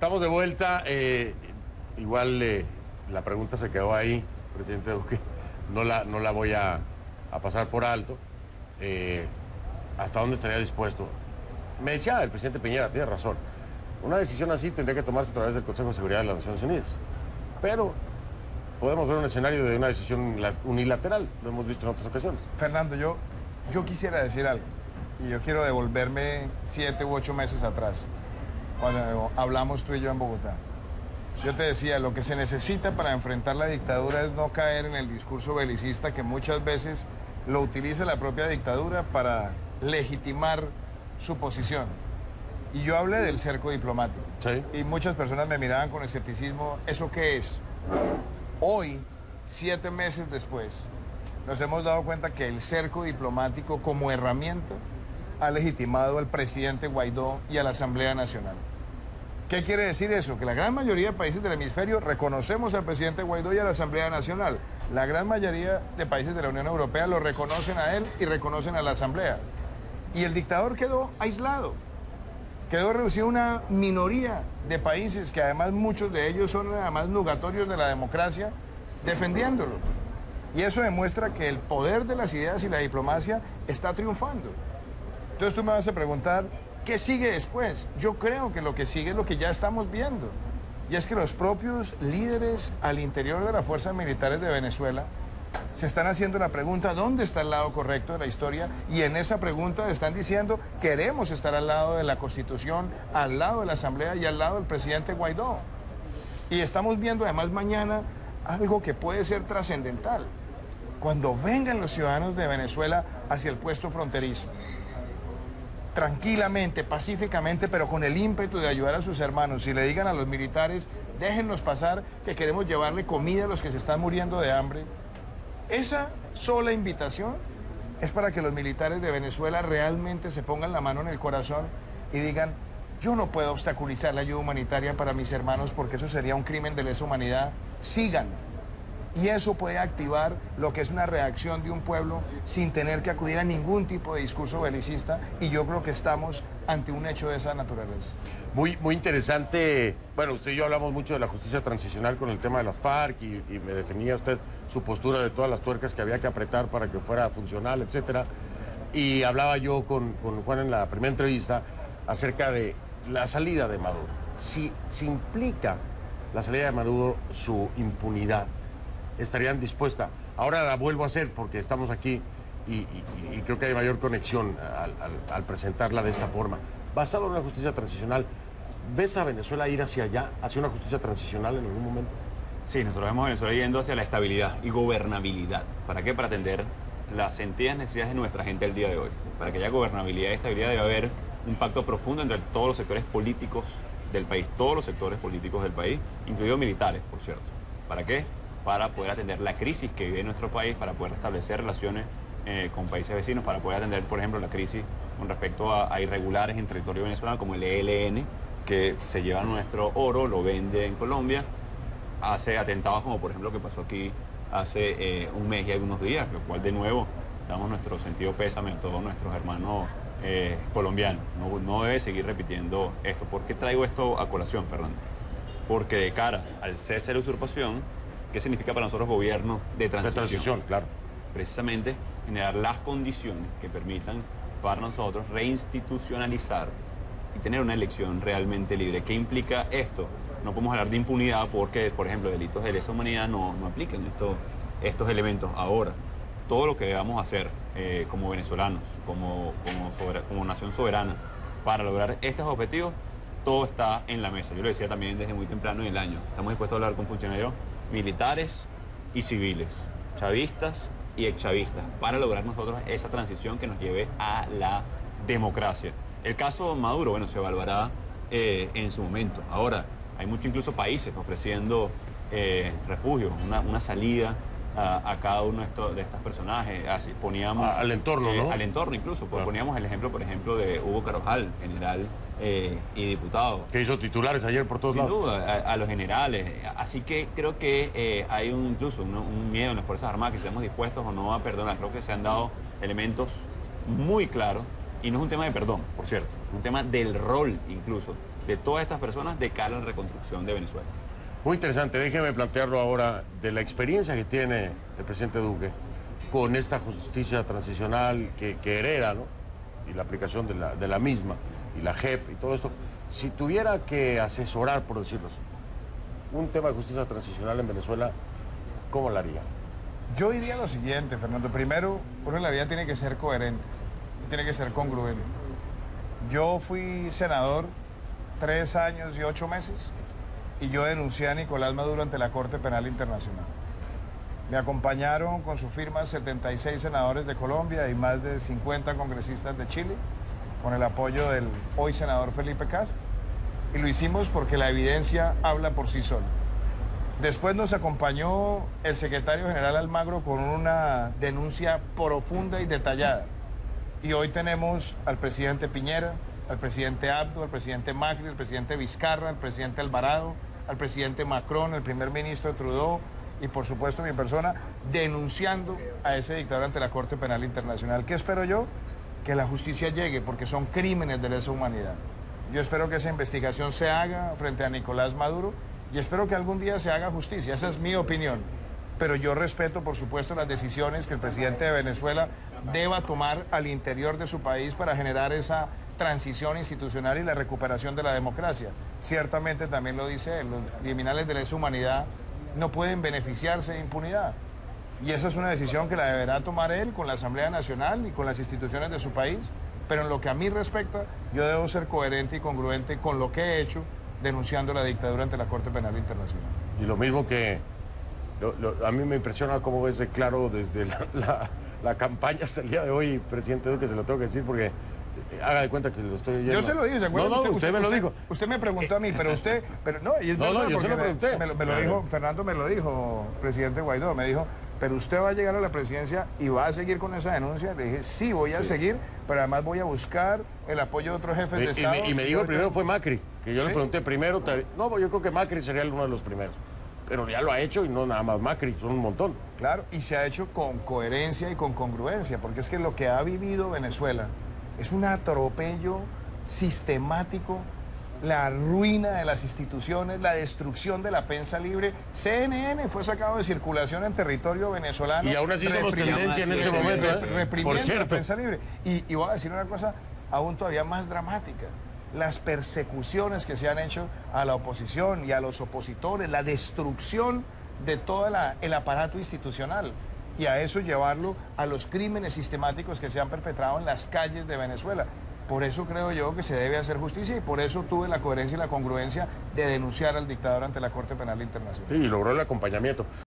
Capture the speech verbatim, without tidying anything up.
Estamos de vuelta. Eh, igual eh, la pregunta se quedó ahí, presidente Duque. No la, no la voy a, a pasar por alto. Eh, ¿Hasta dónde estaría dispuesto? Me decía el presidente Piñera, tiene razón. Una decisión así tendría que tomarse a través del Consejo de Seguridad de las Naciones Unidas. Pero podemos ver un escenario de una decisión unilateral. Lo hemos visto en otras ocasiones. Fernando, yo, yo quisiera decir algo. Y yo quiero devolverme siete u ocho meses atrás, cuando hablamos tú y yo en Bogotá. Yo te decía, lo que se necesita para enfrentar la dictadura es no caer en el discurso belicista que muchas veces lo utiliza la propia dictadura para legitimar su posición. Y yo hablé del cerco diplomático. Sí. Y muchas personas me miraban con escepticismo, ¿eso qué es? Hoy, siete meses después, nos hemos dado cuenta que el cerco diplomático como herramienta ha legitimado al presidente Guaidó y a la Asamblea Nacional. ¿Qué quiere decir eso? Que la gran mayoría de países del hemisferio reconocemos al presidente Guaidó y a la Asamblea Nacional. La gran mayoría de países de la Unión Europea lo reconocen a él y reconocen a la Asamblea. Y el dictador quedó aislado. Quedó reducido a una minoría de países que además muchos de ellos son además nugatorios de la democracia, defendiéndolo. Y eso demuestra que el poder de las ideas y la diplomacia está triunfando. Entonces tú me vas a preguntar, ¿qué sigue después? Yo creo que lo que sigue es lo que ya estamos viendo. Y es que los propios líderes al interior de las fuerzas militares de Venezuela se están haciendo la pregunta, ¿dónde está el lado correcto de la historia? Y en esa pregunta están diciendo, queremos estar al lado de la Constitución, al lado de la Asamblea y al lado del presidente Guaidó. Y estamos viendo además mañana algo que puede ser trascendental. Cuando vengan los ciudadanos de Venezuela hacia el puesto fronterizo, tranquilamente, pacíficamente, pero con el ímpetu de ayudar a sus hermanos, y le digan a los militares, déjennos pasar, que queremos llevarle comida a los que se están muriendo de hambre. Esa sola invitación es para que los militares de Venezuela realmente se pongan la mano en el corazón y digan, yo no puedo obstaculizar la ayuda humanitaria para mis hermanos porque eso sería un crimen de lesa humanidad. Sigan. Y eso puede activar lo que es una reacción de un pueblo sin tener que acudir a ningún tipo de discurso belicista, y yo creo que estamos ante un hecho de esa naturaleza. Muy, muy interesante. Bueno, usted y yo hablamos mucho de la justicia transicional con el tema de las FARC y, y me definía usted su postura de todas las tuercas que había que apretar para que fuera funcional, etcétera. Y hablaba yo con, con Juan en la primera entrevista acerca de la salida de Maduro. Si, si implica la salida de Maduro su impunidad, estarían dispuestas. Ahora la vuelvo a hacer porque estamos aquí y, y, y creo que hay mayor conexión al, al, al presentarla de esta forma. Basado en una justicia transicional, ¿ves a Venezuela ir hacia allá, hacia una justicia transicional en algún momento? Sí, nosotros vemos a Venezuela yendo hacia la estabilidad y gobernabilidad. ¿Para qué? Para atender las sentidas necesidades de nuestra gente el día de hoy. Para que haya gobernabilidad y estabilidad debe haber un pacto profundo entre todos los sectores políticos del país, todos los sectores políticos del país, incluidos militares, por cierto. ¿Para qué? Para poder atender la crisis que vive nuestro país, para poder restablecer relaciones eh, con países vecinos, para poder atender, por ejemplo, la crisis con respecto a, a irregulares en territorio venezolano, como el E L N, que se lleva nuestro oro, lo vende en Colombia, hace atentados como, por ejemplo, que pasó aquí hace eh, un mes y algunos días, lo cual, de nuevo, damos nuestro sentido pésame a todos nuestros hermanos eh, colombianos. No, no debe seguir repitiendo esto. ¿Por qué traigo esto a colación, Fernando? Porque de cara al cese de la usurpación, ¿qué significa para nosotros gobierno de transición? De transición, claro. Precisamente generar las condiciones que permitan para nosotros reinstitucionalizar y tener una elección realmente libre. ¿Qué implica esto? No podemos hablar de impunidad porque, por ejemplo, delitos de lesa humanidad no, no aplican esto, estos elementos. Ahora, todo lo que debamos hacer eh, como venezolanos, como, como, sober, como nación soberana, para lograr estos objetivos, todo está en la mesa. Yo lo decía también desde muy temprano en el año. Estamos dispuestos a hablar con funcionarios militares y civiles, chavistas y exchavistas, para lograr nosotros esa transición que nos lleve a la democracia. El caso Maduro, bueno, se evaluará eh, en su momento. Ahora, hay muchos incluso países ofreciendo eh, refugio, una, una salida a, a cada uno de estos, de estos personajes. Así poníamos... Al entorno, eh, ¿no? Al entorno incluso. Claro. Poníamos el ejemplo, por ejemplo, de Hugo Carvajal, general eh, y diputado. Que hizo titulares ayer por todos Sin lados. Sin duda, a, a los generales. Así que creo que eh, hay un, incluso un, un miedo en las Fuerzas Armadas que seamos dispuestos o no a perdonar. Creo que se han dado elementos muy claros. Y no es un tema de perdón, por cierto, es un tema del rol incluso de todas estas personas de cara a la reconstrucción de Venezuela. Muy interesante, déjeme plantearlo ahora de la experiencia que tiene el presidente Duque con esta justicia transicional que, que hereda, ¿no? Y la aplicación de la, de la misma, y la J E P y todo esto. Si tuviera que asesorar, por decirlo así, un tema de justicia transicional en Venezuela, ¿cómo lo haría? Yo diría lo siguiente, Fernando. Primero, uno en la vida tiene que ser coherente, tiene que ser congruente. Yo fui senador tres años y ocho meses y yo denuncié a Nicolás Maduro ante la Corte Penal Internacional. Me acompañaron con su firma setenta y seis senadores de Colombia y más de cincuenta congresistas de Chile, con el apoyo del hoy senador Felipe Cast, y lo hicimos porque la evidencia habla por sí sola. Después nos acompañó el secretario general Almagro con una denuncia profunda y detallada. Y hoy tenemos al presidente Piñera, al presidente Abdo, al presidente Macri, al presidente Vizcarra, al presidente Alvarado, al presidente Macron, el primer ministro Trudeau y por supuesto mi persona, denunciando a ese dictador ante la Corte Penal Internacional. ¿Qué espero yo? Que la justicia llegue, porque son crímenes de lesa humanidad. Yo espero que esa investigación se haga frente a Nicolás Maduro y espero que algún día se haga justicia. Esa es mi opinión. Pero yo respeto, por supuesto, las decisiones que el presidente de Venezuela deba tomar al interior de su país para generar esa transición institucional y la recuperación de la democracia. Ciertamente también lo dice él, los criminales de lesa humanidad no pueden beneficiarse de impunidad. Y esa es una decisión que la deberá tomar él con la Asamblea Nacional y con las instituciones de su país. Pero en lo que a mí respecta, yo debo ser coherente y congruente con lo que he hecho denunciando la dictadura ante la Corte Penal Internacional. Y lo mismo que lo, lo, a mí me impresiona cómo ves de claro desde la, la, la campaña hasta el día de hoy, presidente Duque, se lo tengo que decir porque haga de cuenta que lo estoy oyendo. Yo se lo dije, ¿se acuerda? No, no, usted, usted, usted me lo dijo. Usted me preguntó a mí, pero usted, pero no, y es no, no, yo se lo me, pregunté. me, lo, me lo dijo, Fernando me lo dijo, presidente Guaidó, me dijo, pero usted va a llegar a la presidencia y va a seguir con esa denuncia. Le dije, sí, voy a sí. seguir, pero además voy a buscar el apoyo de otros jefes y, de Estado. Y me, y me dijo, el primero fue Macri, que yo ¿sí? le pregunté primero, no, pues yo creo que Macri sería uno de los primeros. Pero ya lo ha hecho y no nada más Macri, son un montón. Claro, y se ha hecho con coherencia y con congruencia, porque es que lo que ha vivido Venezuela es un atropello sistemático, la ruina de las instituciones, la destrucción de la prensa libre. C N N fue sacado de circulación en territorio venezolano. Y aún así somos tendencia en este momento, ¿eh? Reprimiendo Por cierto. la prensa libre. Y, y voy a decir una cosa aún todavía más dramática. Las persecuciones que se han hecho a la oposición y a los opositores, la destrucción de todo la, el aparato institucional. Y a eso llevarlo a los crímenes sistemáticos que se han perpetrado en las calles de Venezuela. Por eso creo yo que se debe hacer justicia y por eso tuve la coherencia y la congruencia de denunciar al dictador ante la Corte Penal Internacional. Sí, y logró el acompañamiento.